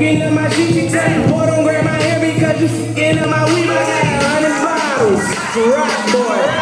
fucking up my shit, she tell you, boy, don't grab my hair because you fucking up my weed. I got 100 bottles, rock boy.